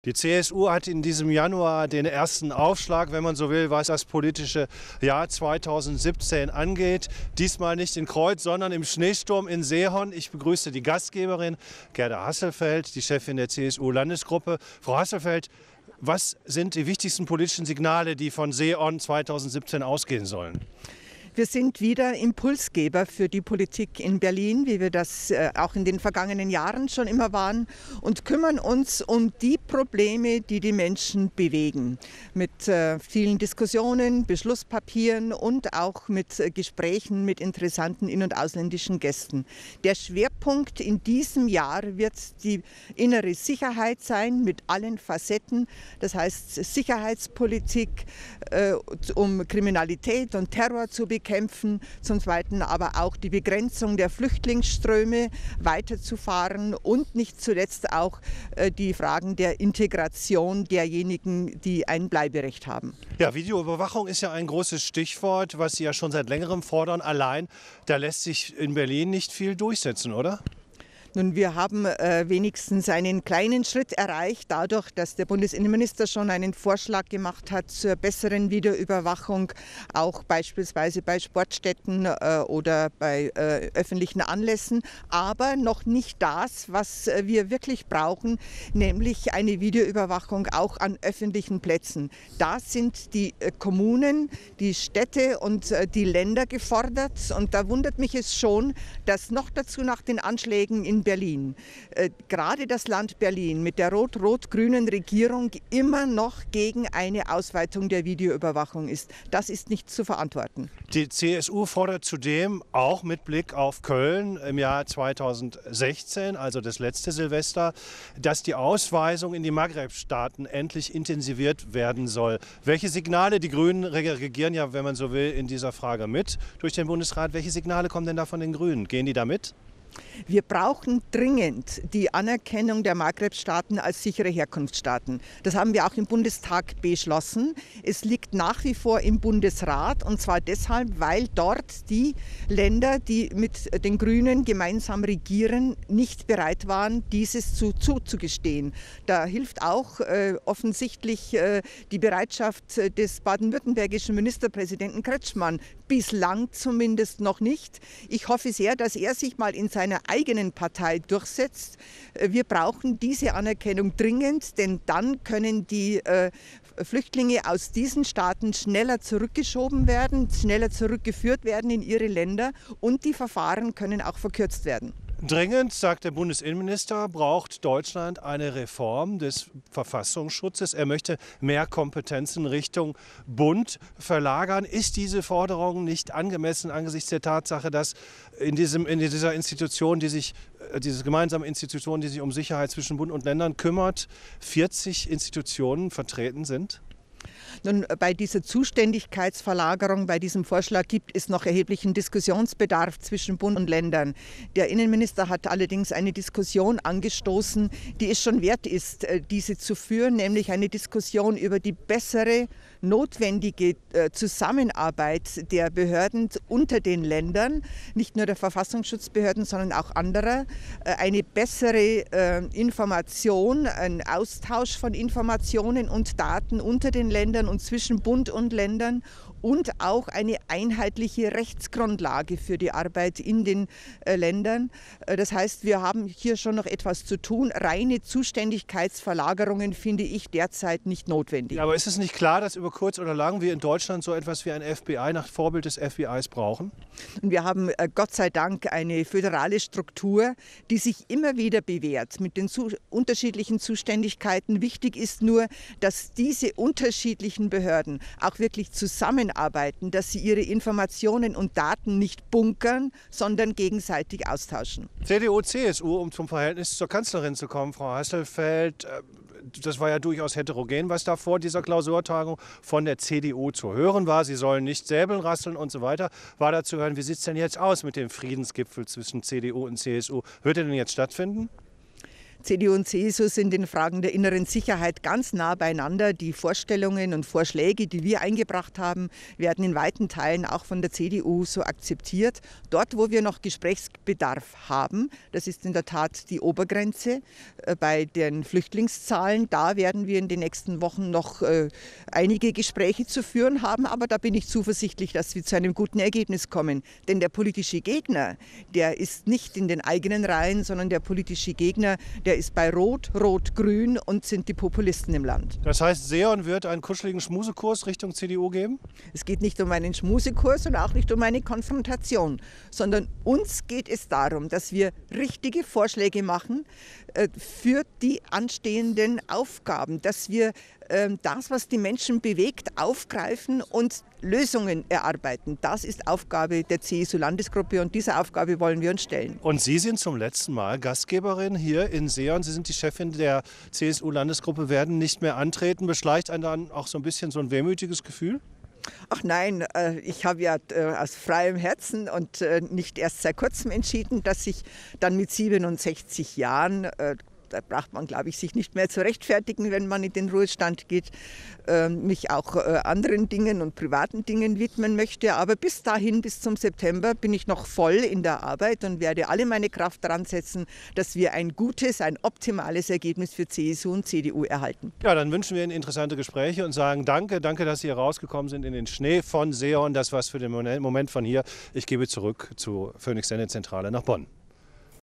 Die CSU hat in diesem Januar den ersten Aufschlag, wenn man so will, was das politische Jahr 2017 angeht. Diesmal nicht in Kreuz, sondern im Schneesturm in Seehorn. Ich begrüße die Gastgeberin Gerda Hasselfeld, die Chefin der CSU-Landesgruppe. Frau Hasselfeld, was sind die wichtigsten politischen Signale, die von Seehorn 2017 ausgehen sollen? Wir sind wieder Impulsgeber für die Politik in Berlin, wie wir das auch in den vergangenen Jahren schon immer waren, und kümmern uns um die Probleme, die die Menschen bewegen. Mit vielen Diskussionen, Beschlusspapieren und auch mit Gesprächen mit interessanten in- und ausländischen Gästen. Der Schwerpunkt in diesem Jahr wird die innere Sicherheit sein mit allen Facetten. Das heißt Sicherheitspolitik, um Kriminalität und Terror zu bekämpfen, zum Zweiten aber auch die Begrenzung der Flüchtlingsströme weiterzufahren und nicht zuletzt auch die Fragen der Integration derjenigen, die ein Bleiberecht haben. Ja, Videoüberwachung ist ja ein großes Stichwort, was Sie ja schon seit längerem fordern. Allein, da lässt sich in Berlin nicht viel durchsetzen, oder? Nun, wir haben wenigstens einen kleinen Schritt erreicht, dadurch, dass der Bundesinnenminister schon einen Vorschlag gemacht hat zur besseren Videoüberwachung, auch beispielsweise bei Sportstätten oder bei öffentlichen Anlässen. Aber noch nicht das, was wir wirklich brauchen, nämlich eine Videoüberwachung auch an öffentlichen Plätzen. Da sind die Kommunen, die Städte und die Länder gefordert. Und da wundert mich es schon, dass noch dazu nach den Anschlägen in Berlin, gerade das Land Berlin mit der rot-rot-grünen Regierung immer noch gegen eine Ausweitung der Videoüberwachung ist. Das ist nicht zu verantworten. Die CSU fordert zudem auch mit Blick auf Köln im Jahr 2016, also das letzte Silvester, dass die Ausweisung in die Maghreb-Staaten endlich intensiviert werden soll. Welche Signale, die Grünen regieren ja, wenn man so will, in dieser Frage mit durch den Bundesrat, welche Signale kommen denn da von den Grünen? Gehen die da mit? Wir brauchen dringend die Anerkennung der Maghreb-Staaten als sichere Herkunftsstaaten. Das haben wir auch im Bundestag beschlossen. Es liegt nach wie vor im Bundesrat, und zwar deshalb, weil dort die Länder, die mit den Grünen gemeinsam regieren, nicht bereit waren, dieses zuzugestehen. Da hilft auch offensichtlich die Bereitschaft des baden-württembergischen Ministerpräsidenten Kretschmann, bislang zumindest noch nicht. Ich hoffe sehr, dass er sich mal in seiner eigenen Partei durchsetzt. Wir brauchen diese Anerkennung dringend, denn dann können die Flüchtlinge aus diesen Staaten schneller zurückgeschoben werden, schneller zurückgeführt werden in ihre Länder, und die Verfahren können auch verkürzt werden. Dringend, sagt der Bundesinnenminister, braucht Deutschland eine Reform des Verfassungsschutzes. Er möchte mehr Kompetenzen Richtung Bund verlagern. Ist diese Forderung nicht angemessen angesichts der Tatsache, dass in dieser Institution, diese gemeinsame Institution, die sich um Sicherheit zwischen Bund und Ländern kümmert, 40 Institutionen vertreten sind? Nun, bei dieser Zuständigkeitsverlagerung, bei diesem Vorschlag gibt es noch erheblichen Diskussionsbedarf zwischen Bund und Ländern. Der Innenminister hat allerdings eine Diskussion angestoßen, die es schon wert ist, diese zu führen, nämlich eine Diskussion über die bessere, notwendige Zusammenarbeit der Behörden unter den Ländern, nicht nur der Verfassungsschutzbehörden, sondern auch anderer, eine bessere Information, ein Austausch von Informationen und Daten unter den Ländern und zwischen Bund und Ländern, und auch eine einheitliche Rechtsgrundlage für die Arbeit in den Ländern. Das heißt, wir haben hier schon noch etwas zu tun. Reine Zuständigkeitsverlagerungen finde ich derzeit nicht notwendig. Ja, aber ist es nicht klar, dass über kurz oder lang wir in Deutschland so etwas wie ein FBI nach Vorbild des FBIs brauchen? Und wir haben Gott sei Dank eine föderale Struktur, die sich immer wieder bewährt mit den unterschiedlichen Zuständigkeiten. Wichtig ist nur, dass diese unterschiedlichen Behörden auch wirklich zusammenarbeiten, dass sie ihre Informationen und Daten nicht bunkern, sondern gegenseitig austauschen. CDU, CSU, um zum Verhältnis zur Kanzlerin zu kommen, Frau Hasselfeld, das war ja durchaus heterogen, was da vor dieser Klausurtagung von der CDU zu hören war. Sie sollen nicht Säbeln rasseln und so weiter. War da zu hören, wie sieht es denn jetzt aus mit dem Friedensgipfel zwischen CDU und CSU? Wird er denn jetzt stattfinden? CDU und CSU sind in Fragen der inneren Sicherheit ganz nah beieinander. Die Vorstellungen und Vorschläge, die wir eingebracht haben, werden in weiten Teilen auch von der CDU so akzeptiert. Dort, wo wir noch Gesprächsbedarf haben, das ist in der Tat die Obergrenze bei den Flüchtlingszahlen. Da werden wir in den nächsten Wochen noch einige Gespräche zu führen haben, aber da bin ich zuversichtlich, dass wir zu einem guten Ergebnis kommen. Denn der politische Gegner, der ist nicht in den eigenen Reihen, sondern der politische Gegner, der ist bei Rot, Rot-Grün und sind die Populisten im Land. Das heißt, Seeon wird einen kuscheligen Schmusekurs Richtung CDU geben? Es geht nicht um einen Schmusekurs und auch nicht um eine Konfrontation, sondern uns geht es darum, dass wir richtige Vorschläge machen für die anstehenden Aufgaben, dass wir das, was die Menschen bewegt, aufgreifen und Lösungen erarbeiten. Das ist Aufgabe der CSU-Landesgruppe und dieser Aufgabe wollen wir uns stellen. Und Sie sind zum letzten Mal Gastgeberin hier in Seeon. Sie sind die Chefin der CSU-Landesgruppe, werden nicht mehr antreten. Beschleicht einen dann auch so ein bisschen so ein wehmütiges Gefühl? Ach nein, ich habe ja aus freiem Herzen und nicht erst seit kurzem entschieden, dass ich dann mit 67 Jahren, da braucht man, glaube ich, sich nicht mehr zu rechtfertigen, wenn man in den Ruhestand geht, mich auch anderen Dingen und privaten Dingen widmen möchte. Aber bis dahin, bis zum September, bin ich noch voll in der Arbeit und werde alle meine Kraft daran setzen, dass wir ein gutes, ein optimales Ergebnis für CSU und CDU erhalten. Ja, dann wünschen wir Ihnen interessante Gespräche und sagen danke, dass Sie hier rausgekommen sind in den Schnee von Seeon. Das war's für den Moment von hier. Ich gebe zurück zur Phoenix Sendezentrale nach Bonn.